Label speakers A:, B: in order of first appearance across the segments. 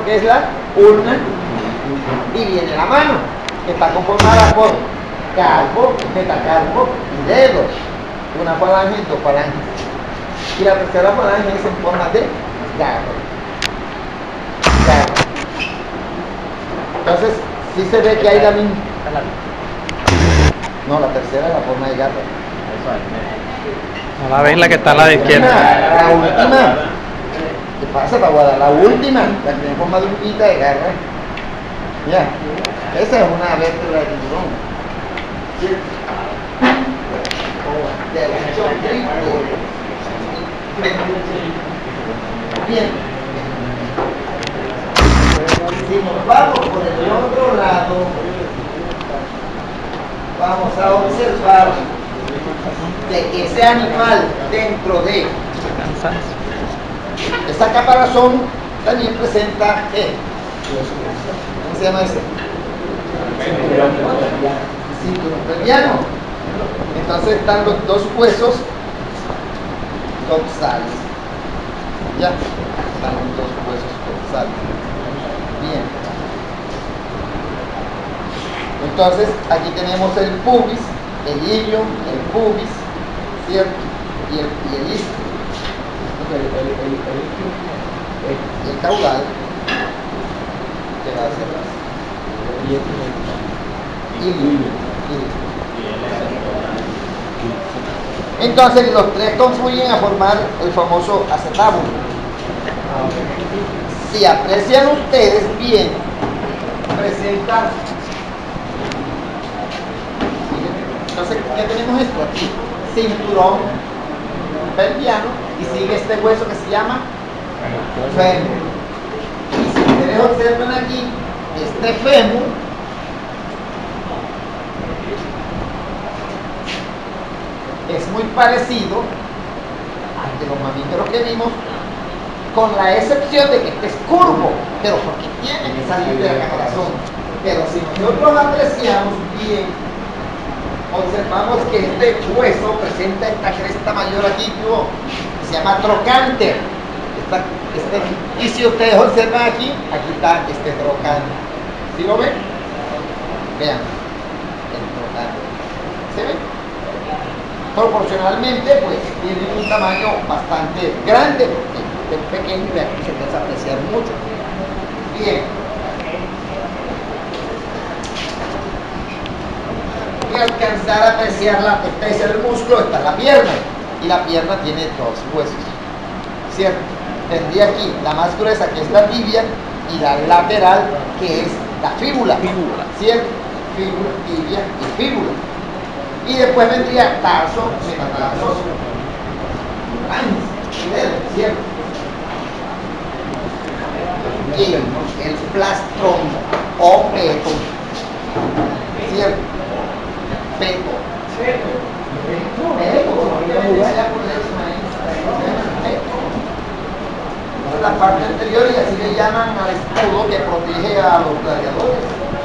A: que es la ulna, y viene la mano, que está conformada por carpo, metacarpo y dedos. Una falange y dos falanges. Y la tercera falange es en forma de garra. Entonces, sí se ve que hay la misma. No, la tercera es la forma de garra.
B: No la ves, la que está a la de izquierda.
A: La última. ¿Qué pasa, Taguada? La última, la que tiene forma de uñita de garra. Ya, esa es una vértebra de tiburón. ¿Sí? Bien. Si nos vamos por el otro lado, vamos a observar de que ese animal dentro de esta caparazón también presenta ¿cómo se llama ese? Cinturón pelviano. Entonces están los dos huesos dorsales. Ya, están los dos huesos dorsales. Bien. Entonces aquí tenemos el pubis, el ilio, el pubis, ¿cierto? Y el isquio. El caudal que va hacia atrás. Entonces los tres confluyen a formar el famoso acetábulo. Si aprecian ustedes bien, presenta. Entonces ya tenemos esto aquí, cinturón pelviano, y sigue este hueso que se llama fémur. Y si ustedes observan aquí, este fémur es muy parecido al de los mamíferos que vimos, con la excepción de que este es curvo, pero porque tiene que salir de la caparazón. Pero si nosotros apreciamos bien, observamos que este hueso presenta esta cresta mayor aquí, que se llama trocánter. Y si ustedes observan aquí, aquí está este trocánter. ¿Sí lo ven? Vean, el trocánter. ¿Se ve? Proporcionalmente, pues tiene un tamaño bastante grande, porque es pequeño y aquí se empieza a apreciar mucho. Bien. Y alcanzar a apreciar la potencia del músculo está en la pierna, y la pierna tiene dos huesos, ¿cierto? Tendría aquí la más gruesa, que es la tibia, y la lateral, que es la fíbula, ¿cierto? Fíbula, tibia y fíbula. Y después vendría tarso, metatarsos, ¿cierto? Y el plastrón o peto, ¿cierto? Peto. Es la parte anterior, y así le llaman al escudo que protege a los gladiadores.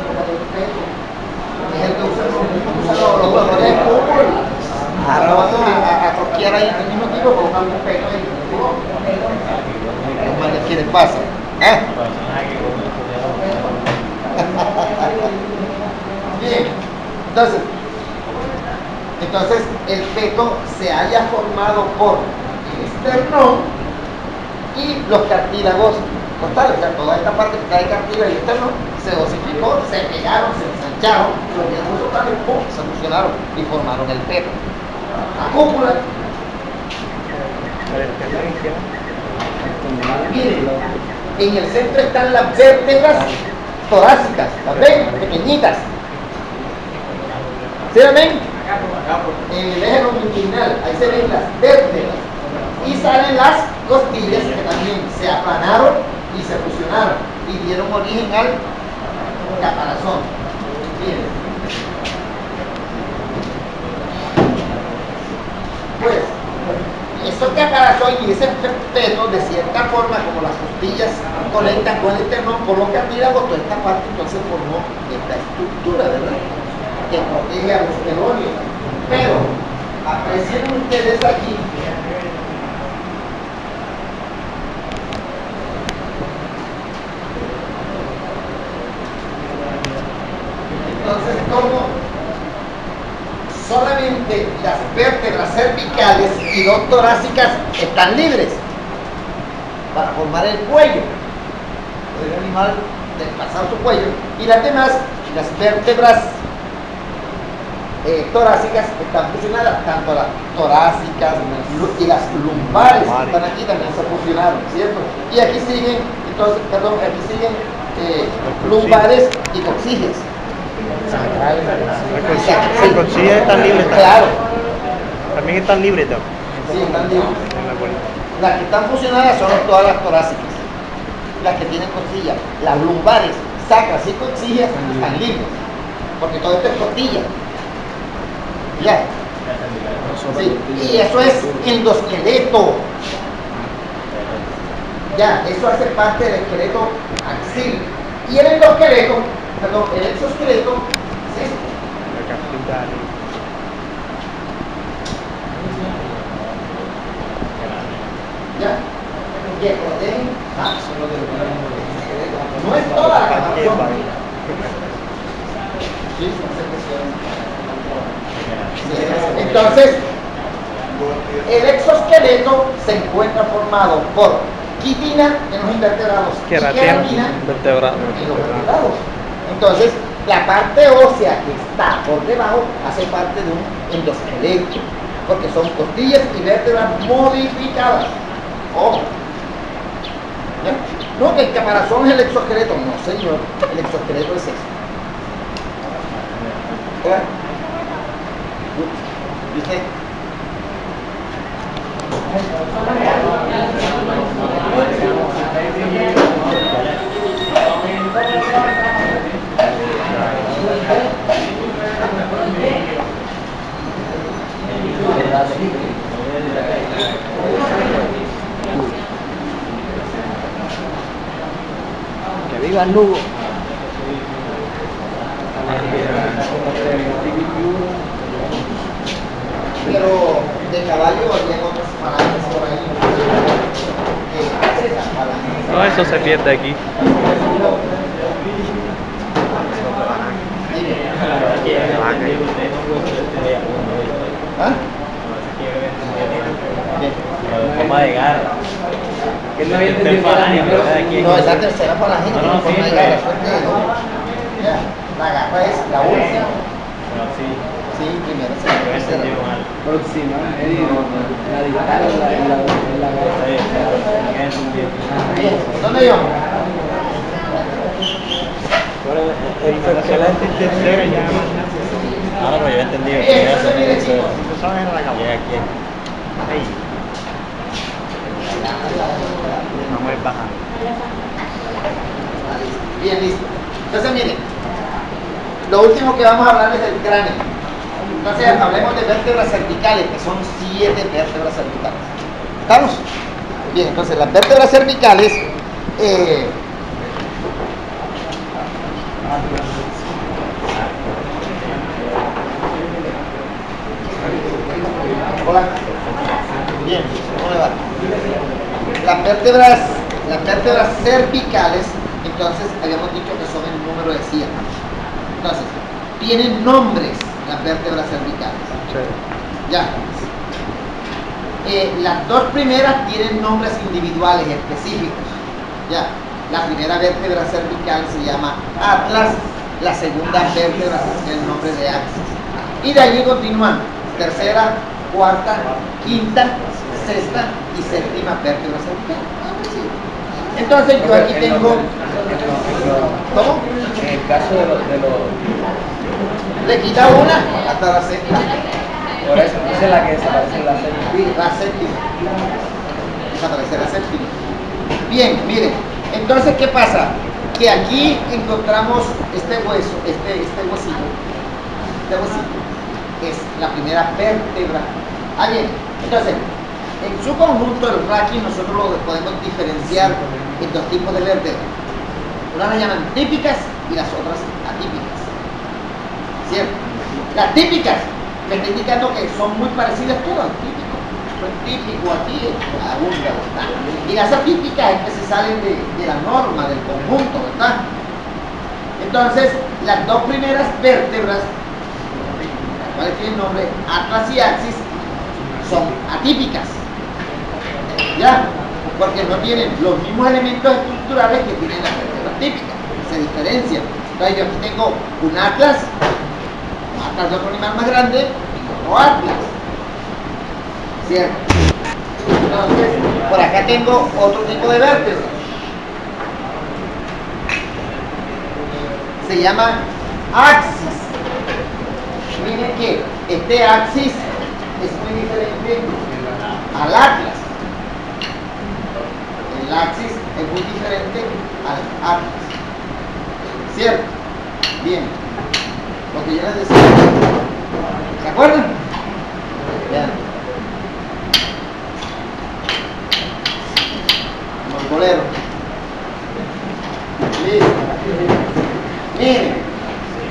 A: Es el que usan los jugadores de fútbol. Ahora van a troquear ahí el mismo tipo, colocan un peto ahí. Los manes quieren pasar. Bien, entonces el peto se haya formado por el esternón y los cartílagos costales. O sea, toda esta parte que está de cartílago y esternón se osificó, se pegaron, se ensancharon, los miembros totales, ¡pum!, se fusionaron y formaron el peto. La cúpula. Miren, en el centro están las vértebras torácicas, ¿las ven? Pequeñitas. ¿Se las ven? En el eje longitudinal, ahí se ven las vértebras. Y salen las costillas, que también se aplanaron y se fusionaron y dieron origen al caparazón. Bien. Pues, esos caparazón y ese peto, de cierta forma, como las costillas conectan con el esternón, por los cartílagos, toda esta parte entonces formó esta estructura, ¿verdad?, que protege a los telonios. Pero aprecien ustedes aquí cómo solamente las vértebras cervicales y dos torácicas están libres para formar el cuello del animal, desplazar su cuello, y las demás, las vértebras torácicas están fusionadas, tanto las torácicas y las lumbares que están aquí también se fusionaron, ¿cierto? Y aquí siguen, entonces, perdón, aquí siguen lumbares y coxillas.
B: Las coxillas están libres.
A: Claro.
B: También están libres, ¿no?
A: Sí, están libres. Las que están fusionadas son todas las torácicas, las que tienen coxillas. Las lumbares, sacras y coxillas están libres, porque todo esto es costilla. Ya. Sí. Y eso es endosqueleto. Ya, eso hace parte del esqueleto axil. Y el endosqueleto, perdón, el exoesqueleto es esto. Ya. Y el orden, no es toda la caparazón. Sí, entonces, el exoesqueleto se encuentra formado por quitina en los invertebrados y queratina en los vertebrados. Entonces, la parte ósea que está por debajo hace parte de un endosqueleto, porque son costillas y vértebras modificadas. Ojo. No, que el caparazón es el exoesqueleto. No, señor, el exoesqueleto es eso. ¿Viste?
B: Que viva el Lugo.
A: Pero de caballo había otras falanges por ahí.
B: No, eso se pierde aquí.
A: ¿Ah?
C: Vamos a llegar.
D: Que no había entendido
A: No, es la tercera falange, no tiene forma de garra. La garra es la última. Sí, primero se la tercera.
D: próxima, la dispara en la
A: Bien, ¿dónde yo?
B: El excelente tercero ya.
C: Ahora pues yo he entendido.
A: Eso se mide, chicos.
C: Aquí.
B: Ahí. Vamos a ir bajando.
A: Bien, listo. Entonces, miren, lo último que vamos a hablar es del cráneo. Entonces, hablemos de vértebras cervicales, que son 7 vértebras cervicales. ¿Estamos? Bien, entonces las vértebras cervicales hola. Bien, ¿cómo le va? Las vértebras cervicales, entonces habíamos dicho que son el número de 7. Entonces, tienen nombres las vértebras cervicales. Sí. Ya. Las dos primeras tienen nombres individuales específicos. Ya. La primera vértebra cervical se llama atlas, la segunda vértebra es el nombre de axis. Y de allí continúan tercera, cuarta, quinta, sexta y séptima vértebra cervical. Entonces yo aquí tengo... ¿Cómo?
D: En el caso de los
A: le quita una hasta la séptima.
D: por eso, esa es la que desaparece en la séptima.
A: La séptima. Desaparece la séptima. Bien, miren. Entonces, ¿qué pasa? Que aquí encontramos este hueso, este huesito. Este huesito es la primera vértebra. Bien. Entonces, en su conjunto, el raquis, nosotros lo podemos diferenciar en dos tipos de vértebras. Unas las llaman típicas y las otras atípicas. ¿Cierto? Las típicas me está indicando que son muy parecidas todas, típico. Pues típico aquí, abunda, ¿verdad? Y las atípicas es que se salen de la norma, del conjunto, ¿verdad? Entonces, las dos primeras vértebras, las cuales tienen nombre atlas y axis, son atípicas, ¿ya? Porque no tienen los mismos elementos estructurales que tienen las vértebras típicas, se diferencian. Entonces yo aquí tengo un atlas de otro animal más grande y otro atlas, ¿cierto? Entonces, por acá tengo otro tipo de vértebras. Se llama axis. Miren que este axis es muy diferente al atlas. El axis es muy diferente al atlas. ¿Cierto? Bien. Lo que yo les decía. ¿Se acuerdan? Vean. Como el bolero. Listo. Miren.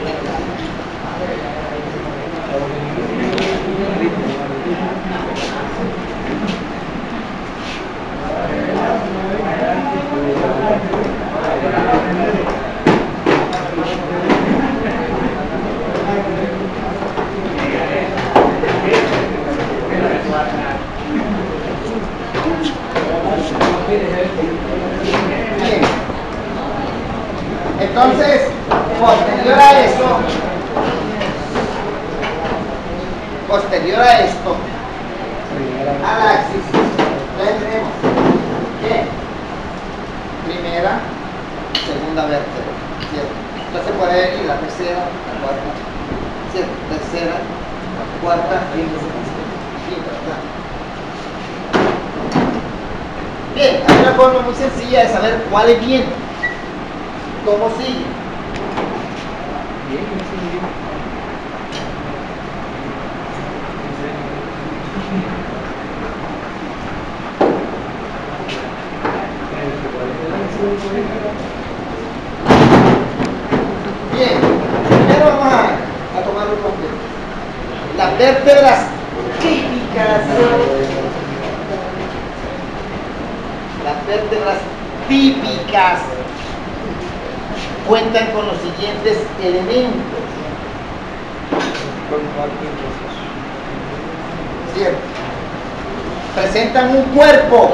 A: Bien. Entonces, posterior a esto, al axis, entonces tenemos que primera, segunda vértebra, ¿cierto? Entonces puede venir la tercera, la cuarta, ¿cierto? Tercera, cuarta, quinta, ¿verdad? Bien, hay una forma muy sencilla de saber cuál es bien. ¿Cómo sigue? Bien, primero vamos a tomar un completo. Las vértebras típicas. Las vértebras típicas cuentan con los siguientes elementos. ¿Cierto? Presentan un cuerpo.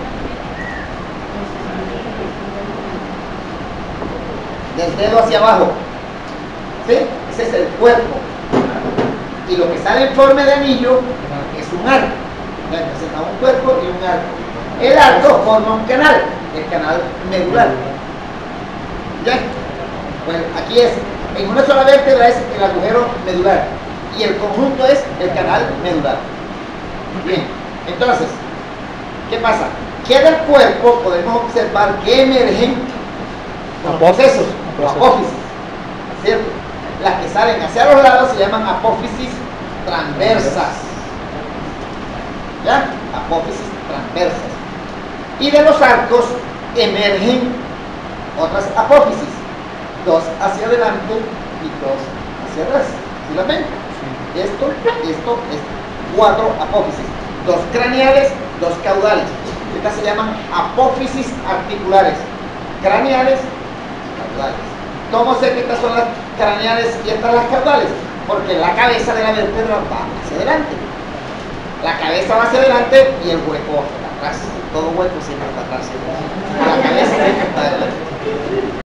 A: Del dedo hacia abajo. ¿Sí? Ese es el cuerpo. Y lo que sale en forma de anillo es un arco. Presenta un cuerpo y un arco. El arco forma un canal, el canal medular. ¿Ya? Bueno, aquí es, en una sola vértebra es el agujero medular y el conjunto es el canal medular. Bien, entonces, ¿qué pasa? Que del cuerpo podemos observar que emergen los procesos, apófisis, ¿cierto? Las que salen hacia los lados se llaman apófisis transversas. ¿Ya? Apófisis transversas. Y de los arcos emergen otras apófisis, dos hacia adelante y dos hacia atrás. ¿Sí la ven? Esto, cuatro apófisis, dos craneales, dos caudales. Estas se llaman apófisis articulares, craneales, caudales. ¿Cómo sé que estas son las craneales y estas las caudales? Porque la cabeza de la vértebra va hacia adelante. La cabeza va hacia adelante y el hueco va atrás. Todo hueco siempre está atrás. La cabeza siempre está adelante.